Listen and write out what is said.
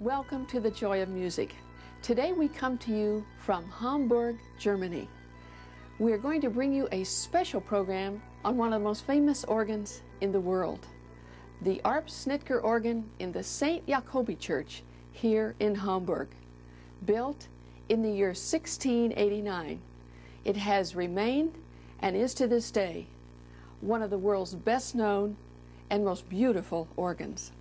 Welcome to the Joy of Music. Today we come to you from Hamburg, Germany. We are going to bring you a special program on one of the most famous organs in the world, the Arp Schnitger organ in the St. Jacobi Church here in Hamburg. Built in the year 1689, it has remained and is to this day one of the world's best known and most beautiful organs.